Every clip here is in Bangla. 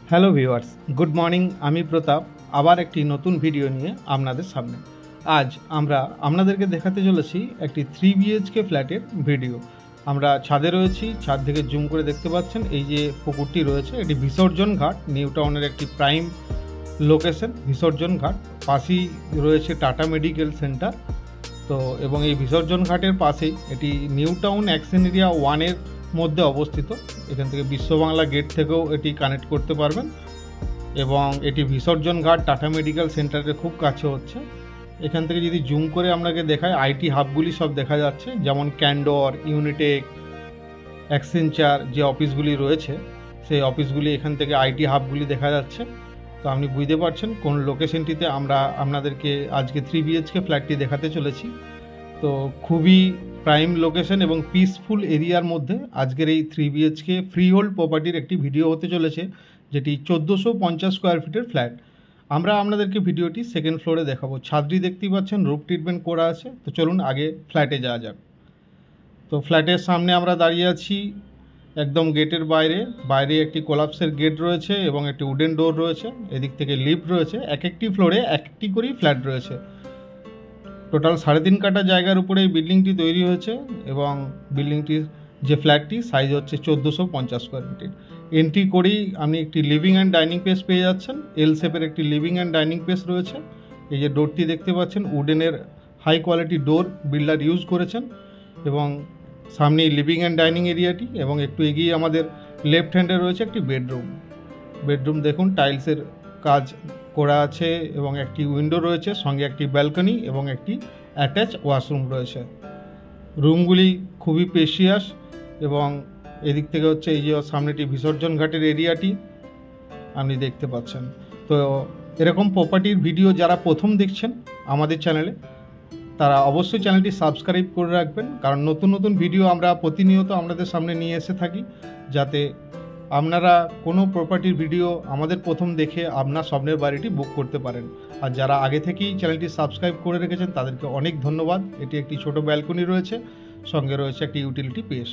Hello viewers, good morning. আমি প্রতাপ আবার একটি নতুন ভিডিও নিয়ে আপনাদের সামনে। আজ আমরা আপনাদেরকে দেখাতে চলেছি একটি 3 বিএইচকে ফ্ল্যাটের ভিডিও। আমরা ছাদে রয়েছি, ছাদ থেকে জুম করে দেখতে পাচ্ছেন এই যে পুকুরটি রয়েছে, এটি বিসর্জন ঘাট, নিউ টাউনের একটি প্রাইম লোকেশন বিসর্জন ঘাট। পাশেই রয়েছে টাটা মেডিকেল সেন্টার। তো এবং এই বিসর্জন ঘাটের পাশেই এটি নিউ টাউন অ্যাকশন এরিয়া 1-এর মধ্যে অবস্থিত। এখান থেকে বিশ্ববাংলা গেট থেকেও এটি কানেক্ট করতে পারবেন এবং এটি বিসর্জন ঘাট টাটা মেডিকেল সেন্টারের খুব কাছে হচ্ছে। এখান থেকে যদি জুম করে আপনাকে দেখায়, আইটি হাবগুলি সব দেখা যাচ্ছে, যেমন ক্যান্ডর, ইউনিটেক, অ্যাক্সেঞ্চার যে অফিসগুলি রয়েছে সেই অফিসগুলি এখান থেকে আইটি হাবগুলি দেখা যাচ্ছে। তো আপনি বুঝতে পারছেন কোন লোকেশনটিতে আমরা আপনাদেরকে আজকে 3 বিএইচকে ফ্ল্যাটটি দেখাতে চলেছি। তো খুবই প্রাইম লোকেশন এবং পিসফুল এরিয়ার মধ্যে আজকের এই 3 বিএইচকে ফ্রি হোল্ড প্রপার্টির একটি ভিডিও হতে চলেছে, যেটি 1450 স্কোয়ার ফিটের ফ্ল্যাট। আমরা আপনাদেরকে ভিডিওটি সেকেন্ড ফ্লোরে দেখাবো। ছাদটি দেখতেই পাচ্ছেন, রুফ ট্রিটমেন্ট করা আছে। তো চলুন আগে ফ্ল্যাটে যাওয়া যাক। তো ফ্ল্যাটের সামনে আমরা দাঁড়িয়ে আছি, একদম গেটের বাইরে একটি কোলাপসের গেট রয়েছে এবং একটি উডেন ডোর রয়েছে। এদিক থেকে লিফট রয়েছে। একটি ফ্লোরে একটি করেই ফ্ল্যাট রয়েছে। টোটাল 3.5 কাঠা জায়গার উপরে এই বিল্ডিংটি তৈরি হয়েছে এবং বিল্ডিংটির যে ফ্ল্যাটটি সাইজ হচ্ছে 1450 স্কোয়ার ফিটের। এন্ট্রি করেই আপনি একটি লিভিং অ্যান্ড ডাইনিং স্পেস পেয়ে যাচ্ছেন। এল শেপের একটি লিভিং অ্যান্ড ডাইনিং স্পেস রয়েছে। এই যে ডোরটি দেখতে পাচ্ছেন, উডেনের high quality door builder use করেছেন এবং সামনেই লিভিং অ্যান্ড ডাইনিং এরিয়াটি এবং একটু এগিয়ে আমাদের লেফট হ্যান্ডে রয়েছে একটি বেডরুম দেখুন, টাইলসের কাজ করা আছে এবং একটি উইন্ডো রয়েছে, সঙ্গে একটি ব্যালকনি এবং একটি অ্যাটাচ ওয়াশরুম রয়েছে। রুমগুলি খুবই স্পেশিয়াস এবং এদিক থেকে হচ্ছে এই যে সামনেটি বিসর্জন ঘাটের এরিয়াটি আপনি দেখতে পাচ্ছেন। তো এরকম প্রপার্টির ভিডিও যারা প্রথম দেখছেন আমাদের চ্যানেলে, তারা অবশ্যই চ্যানেলটি সাবস্ক্রাইব করে রাখবেন, কারণ নতুন নতুন ভিডিও আমরা প্রতিনিয়ত আপনাদের সামনে নিয়ে এসে থাকি, যাতে আপনারা কোনো প্রপার্টির ভিডিও আমাদের প্রথম দেখে আপনার স্বপ্নের বাড়িটি বুক করতে পারেন। আর যারা আগে থেকেই চ্যানেলটি সাবস্ক্রাইব করে রেখেছেন তাদেরকে অনেক ধন্যবাদ। এটি একটি ছোট ব্যালকনি রয়েছে, সঙ্গে রয়েছে একটি ইউটিলিটি স্পেস।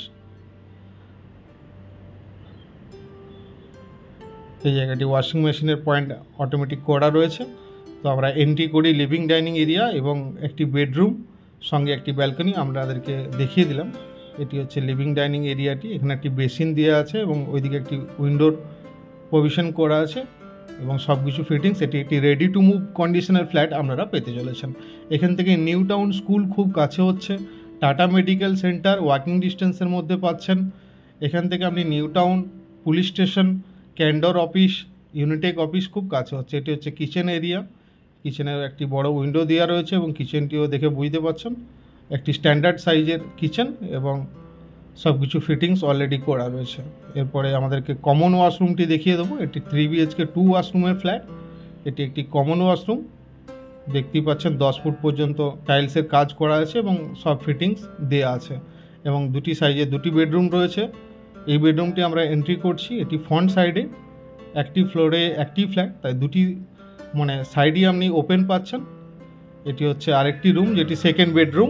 এই জায়গাটি ওয়াশিং মেশিনের পয়েন্ট অটোমেটিক করা রয়েছে। তো আমরা এন্ট্রি করি লিভিং ডাইনিং এরিয়া এবং একটি বেডরুম সঙ্গে একটি ব্যালকনি আপনাদেরকে দেখিয়ে দিলাম। এটি হচ্ছে লিভিং ডাইনিং এরিয়াটি। এখানে একটি বেসিন দেওয়া আছে এবং ওইদিকে একটি উইন্ডোর প্রভিশন করা আছে এবং সব কিছু ফিটিংস। এটি একটি রেডি টু মুভ কন্ডিশনের ফ্ল্যাট আপনারা পেতে চলেছেন। এখান থেকে নিউ টাউন স্কুল খুব কাছে হচ্ছে, টাটা মেডিকেল সেন্টার ওয়াকিং ডিস্টেন্সের মধ্যে পাচ্ছেন। এখান থেকে আপনি New Town police station, Candor office, Unitech office খুব কাছে হচ্ছে। এটি হচ্ছে কিচেন এরিয়া। কিচেনের একটি বড় উইন্ডো দেওয়া রয়েছে এবং কিচেনটিও দেখে বুঝতে পারছেন একটি স্ট্যান্ডার্ড সাইজের কিচেন এবং সব কিছু ফিটিংস অলরেডি করা রয়েছে। এরপরে আমাদেরকে কমন ওয়াশরুমটি দেখিয়ে দেবো। এটি 3 বিএইচকে 2 ওয়াশরুমের ফ্ল্যাট। এটি একটি কমন ওয়াশরুম, দেখতেই পাচ্ছেন 10 ফুট পর্যন্ত টাইলসের কাজ করা আছে এবং সব ফিটিংস দেওয়া আছে এবং দুটি সাইজে দুটি বেডরুম রয়েছে। এই বেডরুমটি আমরা এন্ট্রি করছি। এটি ফ্রন্ট সাইডে, একটি ফ্লোরে একটি ফ্ল্যাট, তাই দুটি সাইডই আপনি ওপেন পাচ্ছেন। এটি হচ্ছে আরেকটি রুম, যেটি সেকেন্ড বেডরুম।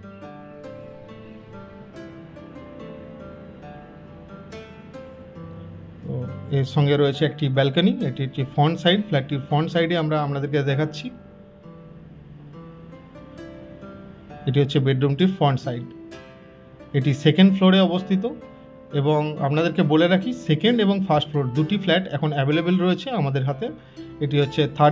তো এর সঙ্গে রয়েছে একটি ব্যালকনি। এটি হচ্ছে ফ্রন্ট সাইড। ফ্ল্যাটটির ফ্রন্ট সাইডে আমরা আপনাদেরকে দেখাচ্ছি। এটি হচ্ছে বেডরুমটির ফ্রন্ট সাইড। এটি সেকেন্ড ফ্লোরে অবস্থিত এবং আপনাদেরকে বলে রাখি, সেকেন্ড এবং ফার্স্ট ফ্লোর দুটি ফ্ল্যাট এখন অ্যাভেলেবেল রয়েছে আমাদের হাতে। এটি হচ্ছে থার্ড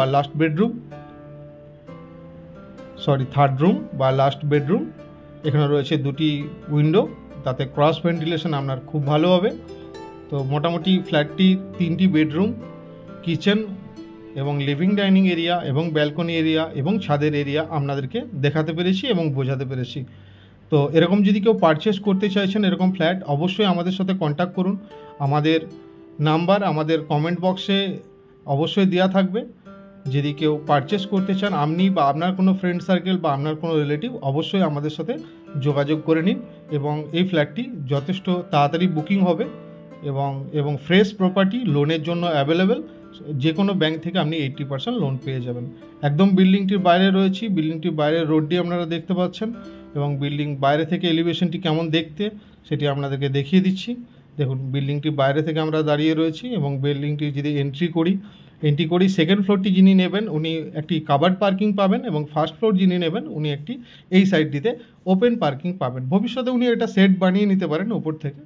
রুম বা লাস্ট বেডরুম। এখানে রয়েছে দুটি উইন্ডো, তাতে ক্রস ভেন্টিলেশন আপনার খুব ভালো হবে। তো মোটামুটি ফ্ল্যাটটি 3টি বেডরুম, কিচেন এবং লিভিং ডাইনিং এরিয়া এবং ব্যালকনি এরিয়া এবং ছাদের এরিয়া আপনাদেরকে দেখাতে পেরেছি এবং বোঝাতে পেরেছি। তো এরকম যদি কেউ পারচেস করতে চাইছেন এরকম ফ্ল্যাট, অবশ্যই আমাদের সাথে কন্ট্যাক্ট করুন। আমাদের নাম্বার আমাদের কমেন্ট বক্সে অবশ্যই দেওয়া থাকবে। যদি কেউ পারচেস করতে চান, আপনি বা আপনার কোনো ফ্রেন্ড সার্কেল বা আপনার কোনো রিলেটিভ, অবশ্যই আমাদের সাথে যোগাযোগ করে নিন এবং এই ফ্ল্যাটটি যথেষ্ট তাড়াতাড়ি বুকিং হবে এবং ফ্রেশ প্রপার্টি, লোনের জন্য অ্যাভেলেবেল। যে কোনো ব্যাংক থেকে আপনি 80% লোন পেয়ে যাবেন। একদম বিল্ডিংটির বাইরে রয়েছি। বিল্ডিংটির বাইরের রোডটি আপনারা দেখতে পাচ্ছেন এবং বিল্ডিং বাইরে থেকে এলিভেশনটি কেমন দেখতে সেটি আপনাদেরকে দেখিয়ে দিচ্ছি। দেখুন বিল্ডিংটির বাইরে থেকে আমরা দাঁড়িয়ে রয়েছি এবং বিল্ডিংটি যদি এন্ট্রি করি সেকেন্ড ফ্লোরটি যিনি নেবেন উনি একটি কাভার্ড পার্কিং পাবেন এবং ফার্স্ট ফ্লোর যিনি নেবেন উনি একটি এই সাইডটিতে ওপেন পার্কিং পাবেন। ভবিষ্যতে উনি এটা সেট বানিয়ে নিতে পারেন ওপর থেকে।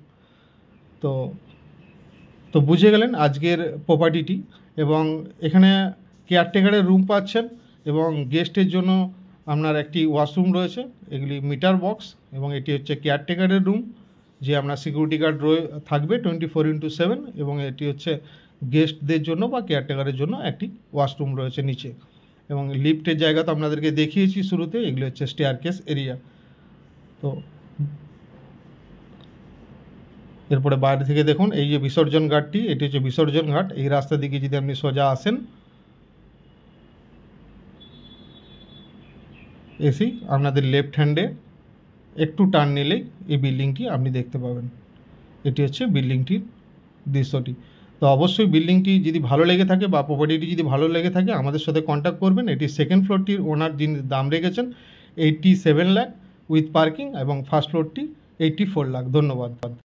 তো বুঝে গেলেন আজকের প্রপার্টিটি। এবং এখানে কেয়ারটেকারের রুম পাচ্ছেন এবং গেস্টের জন্য আপনার একটি ওয়াশরুম রয়েছে, এগুলি মিটার বক্স, এবং এটি হচ্ছে কেয়ারটেকারের রুম যে আপনার সিকিউরিটি গার্ড থাকবে 24/7, এবং এটি হচ্ছে গেস্টদের জন্য বা কেয়ারটেকারের জন্য একটি ওয়াশরুম রয়েছে নিচে। এবং লিফটের জায়গা তো আপনাদেরকে দেখিয়েছি শুরুতে, এগুলি হচ্ছে স্টেয়ারকেস এরিয়া। তো এরপরে বাইরে থেকে দেখুন এই যে বিসর্জন ঘাটটি, এটি হচ্ছে বিসর্জন ঘাট। এই রাস্তা দিকে যদি আপনি সোজা আসেন এসেই আপনাদের লেফট হ্যান্ডে একটু টার্ন নিলেই এই বিল্ডিংটি আপনি দেখতে পাবেন। এটি হচ্ছে বিল্ডিংটির দৃশ্যটি। তো অবশ্যই বিল্ডিংটি যদি ভালো লেগে থাকে বা প্রপার্টিটি যদি ভালো লেগে থাকে আমাদের সাথে কন্ট্যাক্ট করবেন। এটি সেকেন্ড ফ্লোরটির ওনার যিনি দাম রেখেছেন 87 লাখ উইথ পার্কিং, এবং ফার্স্ট ফ্লোরটি 84 লাখ। ধন্যবাদ।